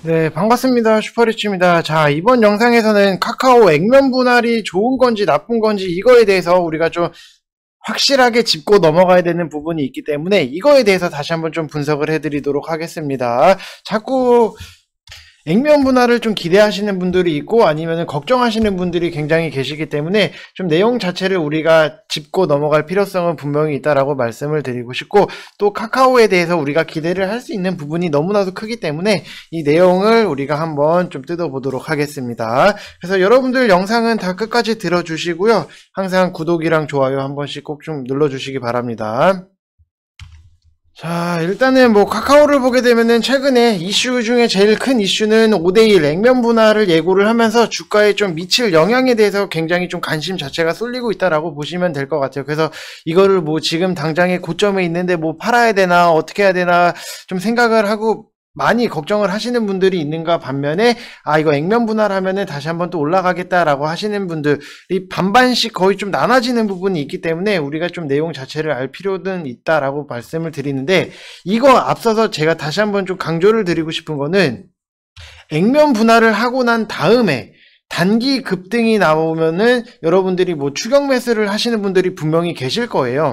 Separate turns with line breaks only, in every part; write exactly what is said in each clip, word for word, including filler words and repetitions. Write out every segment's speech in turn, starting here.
네, 반갑습니다. 슈퍼리치입니다. 자, 이번 영상에서는 카카오 액면 분할이 좋은 건지 나쁜 건지 이거에 대해서 우리가 좀 확실하게 짚고 넘어가야 되는 부분이 있기 때문에 이거에 대해서 다시 한번 좀 분석을 해드리도록 하겠습니다. 자꾸 액면 분할을 좀 기대하시는 분들이 있고 아니면 걱정하시는 분들이 굉장히 계시기 때문에 좀 내용 자체를 우리가 짚고 넘어갈 필요성은 분명히 있다라고 말씀을 드리고 싶고, 또 카카오에 대해서 우리가 기대를 할 수 있는 부분이 너무나도 크기 때문에 이 내용을 우리가 한번 좀 뜯어보도록 하겠습니다. 그래서 여러분들 영상은 다 끝까지 들어주시고요. 항상 구독이랑 좋아요 한 번씩 꼭 좀 눌러주시기 바랍니다. 자, 일단은 뭐 카카오를 보게 되면은 최근에 이슈 중에 제일 큰 이슈는 오 대 일 액면 분할을 예고를 하면서 주가에 좀 미칠 영향에 대해서 굉장히 좀 관심 자체가 쏠리고 있다라고 보시면 될 것 같아요. 그래서 이거를 뭐 지금 당장에 고점에 있는데 뭐 팔아야 되나 어떻게 해야 되나 좀 생각을 하고 많이 걱정을 하시는 분들이 있는가 반면에, 아 이거 액면 분할하면은 다시 한번 또 올라가겠다라고 하시는 분들이 반반씩 거의 좀 나눠지는 부분이 있기 때문에 우리가 좀 내용 자체를 알 필요는 있다라고 말씀을 드리는데, 이거 앞서서 제가 다시 한번 좀 강조를 드리고 싶은 거는 액면 분할을 하고 난 다음에 단기 급등이 나오면은 여러분들이 뭐 추격 매수를 하시는 분들이 분명히 계실 거예요.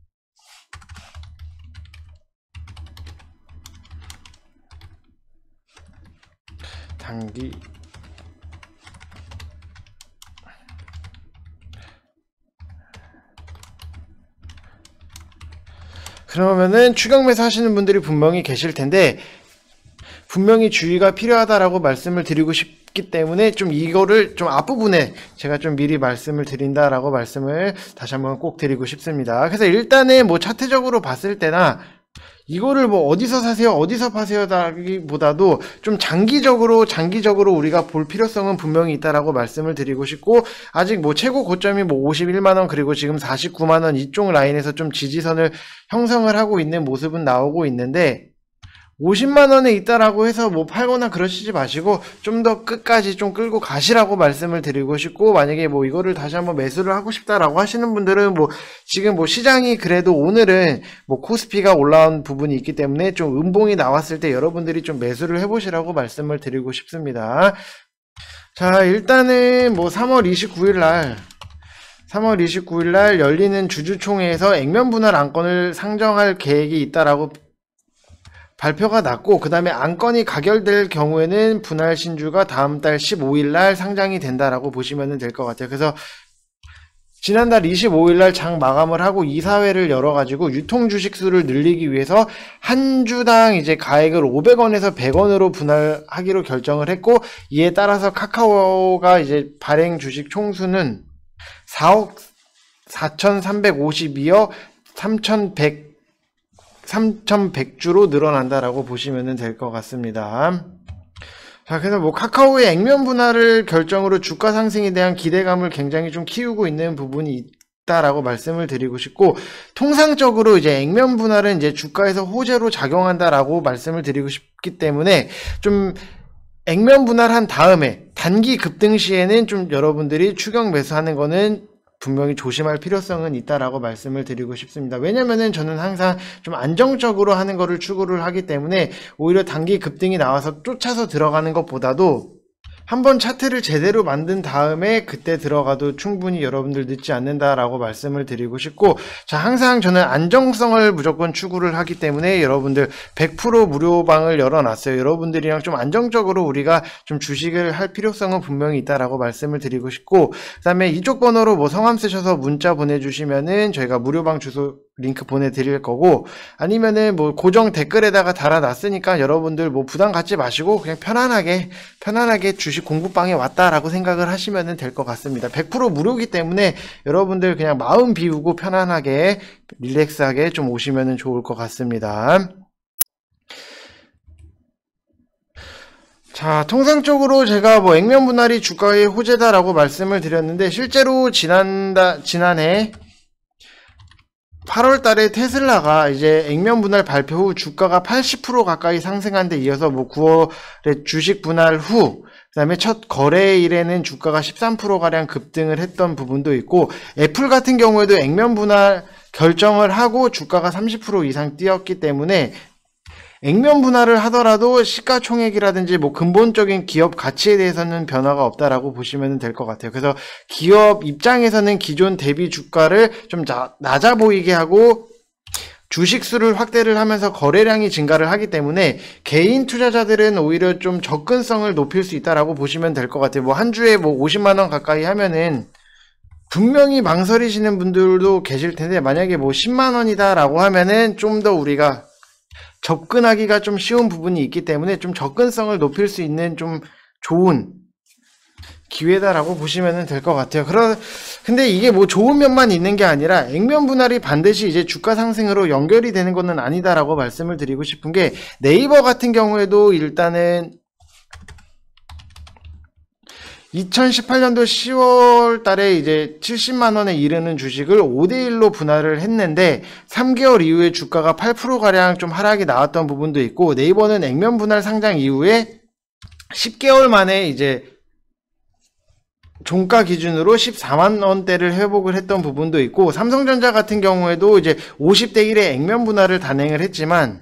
단기 그러면은 추격 매수 하시는 분들이 분명히 계실 텐데, 분명히 주의가 필요하다라고 말씀을 드리고 싶기 때문에 좀 이거를 좀 앞부분에 제가 좀 미리 말씀을 드린다라고 말씀을 다시 한번 꼭 드리고 싶습니다. 그래서 일단은 뭐 차트적으로 봤을 때나 이거를 뭐 어디서 사세요 어디서 파세요라기보다도 좀 장기적으로 장기적으로 우리가 볼 필요성은 분명히 있다라고 말씀을 드리고 싶고, 아직 뭐 최고 고점이 뭐 오십일만 원 그리고 지금 사십구만 원 이쪽 라인에서 좀 지지선을 형성을 하고 있는 모습은 나오고 있는데, 오십만 원에 있다라고 해서 뭐 팔거나 그러시지 마시고 좀 더 끝까지 좀 끌고 가시라고 말씀을 드리고 싶고, 만약에 뭐 이거를 다시 한번 매수를 하고 싶다라고 하시는 분들은 뭐 지금 뭐 시장이 그래도 오늘은 뭐 코스피가 올라온 부분이 있기 때문에 좀 음봉이 나왔을 때 여러분들이 좀 매수를 해보시라고 말씀을 드리고 싶습니다. 자, 일단은 뭐 삼월 이십구일 날 삼월 이십구일 날 열리는 주주총회에서 액면 분할 안건을 상정할 계획이 있다라고 발표가 났고, 그 다음에 안건이 가결될 경우에는 분할 신주가 다음 달 십오일 날 상장이 된다라고 보시면 될 것 같아요. 그래서 지난달 이십오일 날 장 마감을 하고 이사회를 열어가지고 유통 주식 수를 늘리기 위해서 한 주당 이제 가액을 오백 원에서 백 원으로 분할하기로 결정을 했고, 이에 따라서 카카오가 이제 발행 주식 총수는 사억 사천삼백오십이억 삼천백 삼천백 주로 늘어난다라고 보시면 될 것 같습니다. 자, 그래서 뭐 카카오의 액면 분할을 결정으로 주가 상승에 대한 기대감을 굉장히 좀 키우고 있는 부분이 있다라고 말씀을 드리고 싶고, 통상적으로 이제 액면 분할은 이제 주가에서 호재로 작용한다라고 말씀을 드리고 싶기 때문에 좀 액면 분할한 다음에 단기 급등 시에는 좀 여러분들이 추격 매수하는 거는 분명히 조심할 필요성은 있다라고 말씀을 드리고 싶습니다. 왜냐면은 저는 항상 좀 안정적으로 하는 거를 추구를 하기 때문에 오히려 단기 급등이 나와서 쫓아서 들어가는 것보다도 한번 차트를 제대로 만든 다음에 그때 들어가도 충분히 여러분들 늦지 않는다라고 말씀을 드리고 싶고, 자, 항상 저는 안정성을 무조건 추구를 하기 때문에 여러분들 백 퍼센트 무료방을 열어놨어요. 여러분들이랑 좀 안정적으로 우리가 좀 주식을 할 필요성은 분명히 있다라고 말씀을 드리고 싶고, 그 다음에 이쪽 번호로 뭐 성함 쓰셔서 문자 보내주시면은 저희가 무료방 주소 링크 보내드릴 거고, 아니면은 뭐 고정 댓글에다가 달아놨으니까 여러분들 뭐 부담 갖지 마시고 그냥 편안하게 편안하게 주식 공부방에 왔다라고 생각을 하시면 될 것 같습니다. 백 퍼센트 무료이기 때문에 여러분들 그냥 마음 비우고 편안하게 릴렉스하게 좀 오시면 좋을 것 같습니다. 자, 통상적으로 제가 뭐 액면 분할이 주가의 호재다라고 말씀을 드렸는데, 실제로 지난다 지난해 팔월 달에 테슬라가 이제 액면 분할 발표 후 주가가 팔십 퍼센트 가까이 상승한 데 이어서 뭐 구월에 주식 분할 후 그 다음에 첫 거래일에는 주가가 십삼 퍼센트 가량 급등을 했던 부분도 있고, 애플 같은 경우에도 액면 분할 결정을 하고 주가가 삼십 퍼센트 이상 뛰었기 때문에 액면 분할을 하더라도 시가총액이라든지 뭐 근본적인 기업 가치에 대해서는 변화가 없다라고 보시면 될 것 같아요. 그래서 기업 입장에서는 기존 대비 주가를 좀 낮아 보이게 하고 주식 수를 확대를 하면서 거래량이 증가를 하기 때문에 개인 투자자들은 오히려 좀 접근성을 높일 수 있다라고 보시면 될 것 같아요. 뭐 한 주에 뭐 오십만 원 가까이 하면은 분명히 망설이시는 분들도 계실 텐데, 만약에 뭐 십만 원이다라고 하면은 좀 더 우리가 접근하기가 좀 쉬운 부분이 있기 때문에 좀 접근성을 높일 수 있는 좀 좋은 기회다라고 보시면 될 것 같아요. 그러, 근데 이게 뭐 좋은 면만 있는 게 아니라 액면 분할이 반드시 이제 주가 상승으로 연결이 되는 것은 아니다라고 말씀을 드리고 싶은 게, 네이버 같은 경우에도 일단은 이천십팔 년도 시월 달에 이제 칠십만 원에 이르는 주식을 오 대 일로 분할을 했는데 삼 개월 이후에 주가가 팔 퍼센트 가량 좀 하락이 나왔던 부분도 있고, 네이버는 액면 분할 상장 이후에 십 개월 만에 이제 종가 기준으로 십사만 원대를 회복을 했던 부분도 있고, 삼성전자 같은 경우에도 이제 오십 대 일의 액면 분할을 단행을 했지만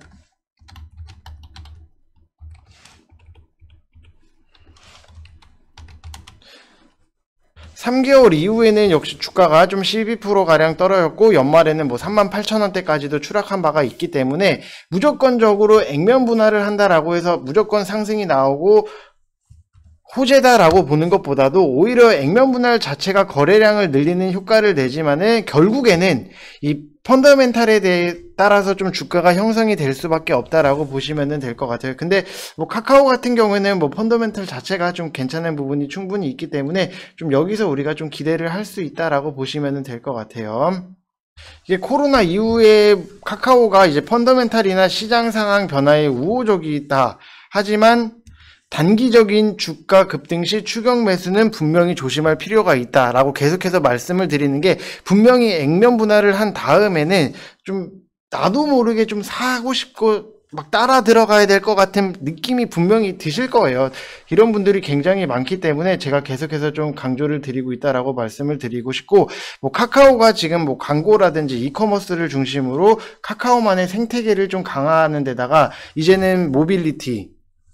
삼 개월 이후에는 역시 주가가 좀 십이 퍼센트 가량 떨어졌고, 연말에는 뭐 삼만 팔천 원대까지도 추락한 바가 있기 때문에 무조건적으로 액면 분할을 한다라고 해서 무조건 상승이 나오고 호재다라고 보는 것보다도 오히려 액면 분할 자체가 거래량을 늘리는 효과를 내지만은 결국에는 이 펀더멘탈에 대해 따라서 좀 주가가 형성이 될 수밖에 없다라고 보시면 될 것 같아요. 근데 뭐 카카오 같은 경우에는 뭐 펀더멘탈 자체가 좀 괜찮은 부분이 충분히 있기 때문에 좀 여기서 우리가 좀 기대를 할 수 있다라고 보시면 될 것 같아요. 이게 코로나 이후에 카카오가 이제 펀더멘탈이나 시장 상황 변화에 우호적이다. 하지만 단기적인 주가 급등 시 추격 매수는 분명히 조심할 필요가 있다라고 계속해서 말씀을 드리는 게, 분명히 액면 분할을 한 다음에는 좀 나도 모르게 좀 사고 싶고 막 따라 들어가야 될 것 같은 느낌이 분명히 드실 거예요. 이런 분들이 굉장히 많기 때문에 제가 계속해서 좀 강조를 드리고 있다라고 말씀을 드리고 싶고, 뭐 카카오가 지금 뭐 광고라든지 이커머스를 중심으로 카카오만의 생태계를 좀 강화하는 데다가 이제는 모빌리티,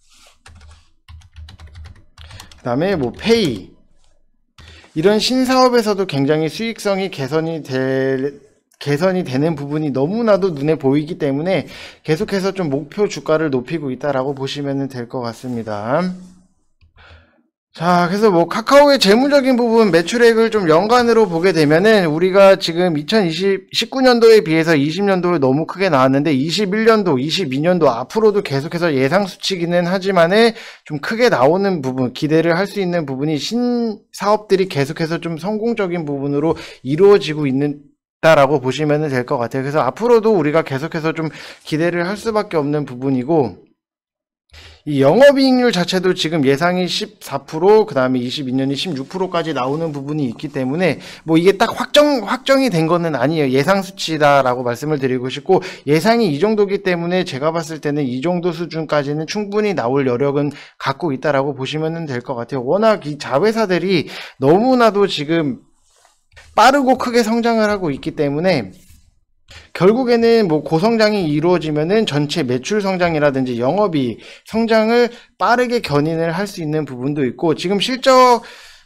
그 다음에 뭐 페이, 이런 신사업에서도 굉장히 수익성이 개선이 될 개선이 되는 부분이 너무나도 눈에 보이기 때문에 계속해서 좀 목표 주가를 높이고 있다라고 보시면 될 것 같습니다. 자, 그래서 뭐 카카오의 재무적인 부분 매출액을 좀 연간으로 보게 되면은 우리가 지금 이천십구 년도에 비해서 이십 년도에 너무 크게 나왔는데, 이십일 년도, 이십이 년도 앞으로도 계속해서 예상 수치기는 하지만은 좀 크게 나오는 부분, 기대를 할 수 있는 부분이 신사업들이 계속해서 좀 성공적인 부분으로 이루어지고 있는 다라고 보시면 될 것 같아요. 그래서 앞으로도 우리가 계속해서 좀 기대를 할 수밖에 없는 부분이고, 이 영업이익률 자체도 지금 예상이 십사 퍼센트, 그 다음에 이십이 년이 십육 퍼센트까지 나오는 부분이 있기 때문에 뭐 이게 딱 확정, 확정이 된 거는 아니에요. 예상 수치다라고 말씀을 드리고 싶고, 예상이 이 정도기 때문에 제가 봤을 때는 이 정도 수준까지는 충분히 나올 여력은 갖고 있다라고 보시면 될 것 같아요. 워낙 이 자회사들이 너무나도 지금 빠르고 크게 성장을 하고 있기 때문에 결국에는 뭐 고성장이 이루어지면은 전체 매출 성장이라든지 영업이 성장을 빠르게 견인을 할 수 있는 부분도 있고, 지금 실적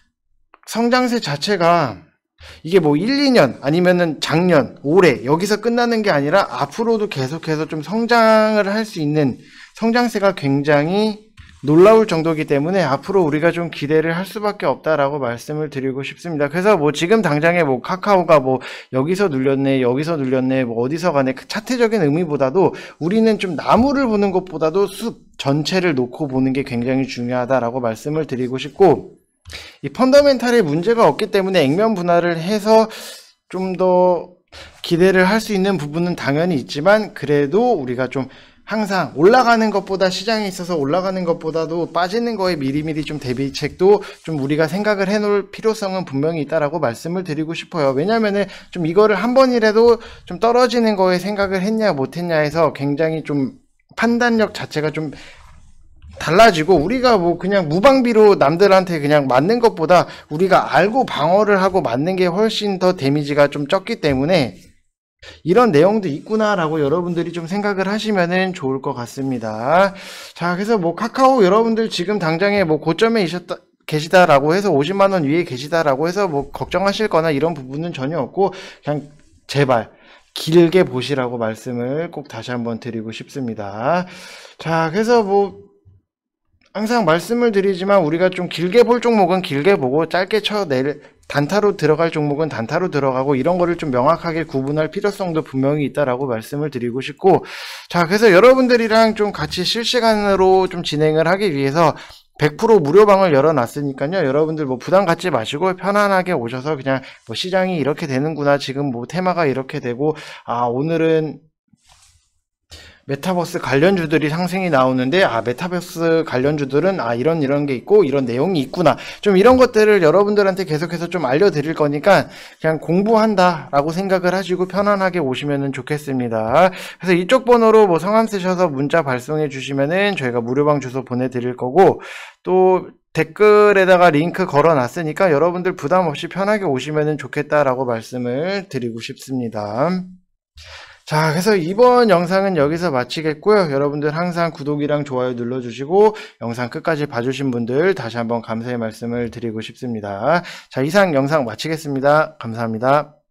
성장세 자체가 이게 뭐 일, 이 년 아니면은 작년, 올해 여기서 끝나는 게 아니라 앞으로도 계속해서 좀 성장을 할 수 있는 성장세가 굉장히 놀라울 정도이기 때문에 앞으로 우리가 좀 기대를 할 수밖에 없다라고 말씀을 드리고 싶습니다. 그래서 뭐 지금 당장에 뭐 카카오가 뭐 여기서 눌렸네, 여기서 눌렸네, 뭐 어디서 가네, 그 차트적인 의미보다도 우리는 좀 나무를 보는 것보다도 숲 전체를 놓고 보는 게 굉장히 중요하다라고 말씀을 드리고 싶고, 이 펀더멘탈에 문제가 없기 때문에 액면 분할을 해서 좀 더 기대를 할 수 있는 부분은 당연히 있지만, 그래도 우리가 좀 항상 올라가는 것보다, 시장에 있어서 올라가는 것보다도 빠지는 거에 미리미리 좀 대비책도 좀 우리가 생각을 해놓을 필요성은 분명히 있다라고 말씀을 드리고 싶어요. 왜냐면은 좀 이거를 한 번이라도 좀 떨어지는 거에 생각을 했냐 못했냐 해서 굉장히 좀 판단력 자체가 좀 달라지고, 우리가 뭐 그냥 무방비로 남들한테 그냥 맞는 것보다 우리가 알고 방어를 하고 맞는 게 훨씬 더 데미지가 좀 적기 때문에 이런 내용도 있구나라고 여러분들이 좀 생각을 하시면은 좋을 것 같습니다. 자, 그래서 뭐 카카오 여러분들 지금 당장에 뭐 고점에 계셨다, 계시다라고 해서 오십만 원 위에 계시다라고 해서 뭐 걱정하실 거나 이런 부분은 전혀 없고, 그냥 제발 길게 보시라고 말씀을 꼭 다시 한번 드리고 싶습니다. 자, 그래서 뭐 항상 말씀을 드리지만 우리가 좀 길게 볼 종목은 길게 보고 짧게 쳐낼 단타로 들어갈 종목은 단타로 들어가고 이런 거를 좀 명확하게 구분할 필요성도 분명히 있다라고 말씀을 드리고 싶고, 자, 그래서 여러분들이랑 좀 같이 실시간으로 좀 진행을 하기 위해서 백 퍼센트 무료방을 열어놨으니까요. 여러분들 뭐 부담 갖지 마시고 편안하게 오셔서 그냥 뭐 시장이 이렇게 되는구나, 지금 뭐 테마가 이렇게 되고, 아 오늘은 메타버스 관련주들이 상승이 나오는데, 아 메타버스 관련주들은 아 이런 이런 게 있고 이런 내용이 있구나, 좀 이런 것들을 여러분들한테 계속해서 좀 알려드릴 거니까 그냥 공부한다 라고 생각을 하시고 편안하게 오시면 좋겠습니다. 그래서 이쪽 번호로 뭐 성함 쓰셔서 문자 발송해 주시면은 저희가 무료방 주소 보내드릴 거고, 또 댓글에다가 링크 걸어 놨으니까 여러분들 부담 없이 편하게 오시면 좋겠다라고 말씀을 드리고 싶습니다. 자, 그래서 이번 영상은 여기서 마치겠고요. 여러분들 항상 구독이랑 좋아요 눌러주시고 영상 끝까지 봐주신 분들 다시 한번 감사의 말씀을 드리고 싶습니다. 자, 이상 영상 마치겠습니다. 감사합니다.